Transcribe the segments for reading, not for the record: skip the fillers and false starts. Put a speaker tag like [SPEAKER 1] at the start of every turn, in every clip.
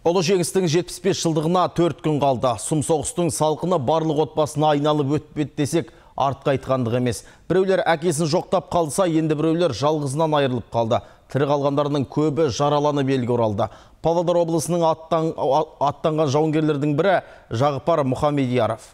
[SPEAKER 1] Ұлы жеңістің 75 жылдығына 4 күн қалды. Сұм соғыстың салқыны барлық отбасына айналып өтпеді десек, артқа айтқандық емес. Біреулер әкесін жоқтап қалса, енді біреулер жалғызынан айырылып қалды. Тірі қалғандарының көбі жараланып елге оралды. Павлодар облысының аттанған жауынгерлердің бірі Жағыпар Мұхамедияров.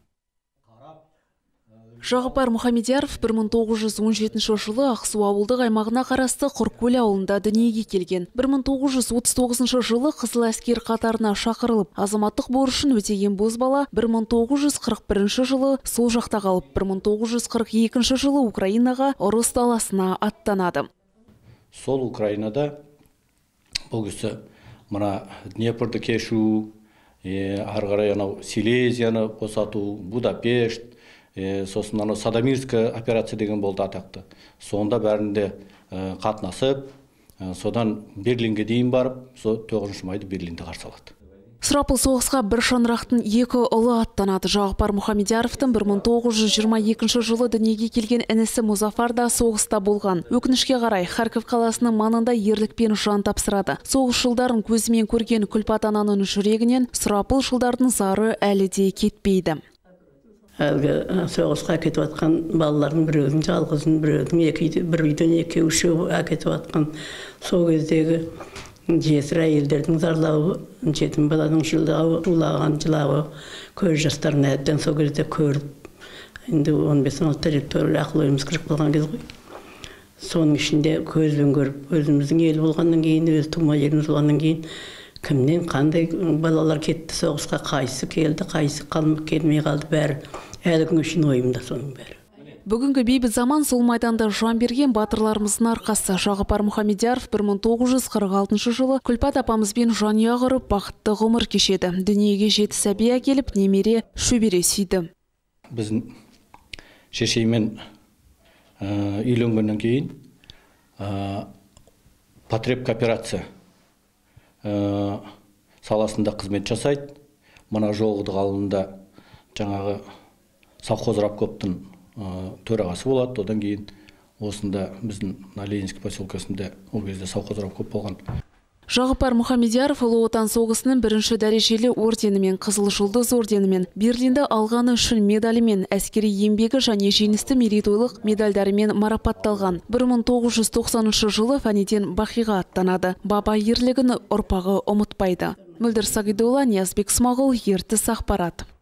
[SPEAKER 2] Жағыпар Мұхамедияров 1917 жылы Ақсу ауылдық аймағына қарасты Құркөл ауылында дүниеге келген. 1939 жылы Қызыл әскер қатарына шақырылып, азаматтық борышын өтеген бозбала 1941 жылы сол жақта қалып, 1942 жылы Украинаға ұрыс даласына аттанады.
[SPEAKER 3] Сол Украинада бұл кісі мына Днепрді кешу, ары қарай Силезияны босату, Будапешт, сосын Садомирская операция деген болды атақты. Сонда бәрінде қатынасып, содан Берлинге дейін барып, 9 майды Берлинде қарсы алады.
[SPEAKER 2] Сұрапыл соғысқа бір шаңырақтың екі ұлы аттанады. Жағыпар Мұхамедияровтың 1922 жылы дүниеге келген інісі Мұзафар да соғыста болған. Өкінішке қарай, Харьков қаласының маңында ерлікпен жан тапсырады. Соғыс жылдарын көзімен көрген Күлпат ананың жүрегінен сұрапыл жылдардың зары әлі де кетпейді.
[SPEAKER 4] Әлгі соғысқа кетіп атқан балалардың біреудің жалғызын, біреудің бір үйден үшеу әкетіп атқан сол кездегі жесір әйелдердің зарлауы, жетім баланың жылаған жылауы, көз жастарын әдден сол кезде көріп, енді 15-16 реттор ақыл ойымыз кіріп қалған кез ғой. Соның ішінде көзбен көріп, өзіміздің ел болғаннан кейін, өз тума еліміз болғаннан кейін, кімнен қандай балалар кетті соғысқа, қайсы келді, қайсы келмей қалды бәрі. Әлі күнге шейін ойымда соның бәрі.
[SPEAKER 2] Бүгінгі бейбіт заман сол майданда жан берген батырларымыздың арқасы. Жағыпар Мұхамедияров 1946 жылы Күлпат апамызбен жанұя құрып, бақытты ғұмыр кешеді. Дүниеге 7 сәби әкеліп, немере шөбере сүйді.
[SPEAKER 3] Біздің шешеймен үйленгеннен кейін потреб кооперация саласында қызмет жасайды. Мына Жоғыдық ауылында жаңағы совхоз рабкомтың төрағасы болады. Одан кейін осында біздің Ленинский поселкесінде ол кезде совхоз рабком болған.
[SPEAKER 2] Жағыпар Мұхамедияров Ұлы Отан соғысының бірінші дәрежелі орденімен, Қызыл жұлдыз орденімен, Берлинді алғаны үшін медалімен, әскери еңбегі және жеңісті мерейтойлық медальдарымен марапатталған. 1990 жылы фәниден бақиға аттанады. Баба ерлігін ұрпағы ұмытпайды. Мөлдір Сағидолла, Ниязбек Смағұл, Ертіс ақпарат.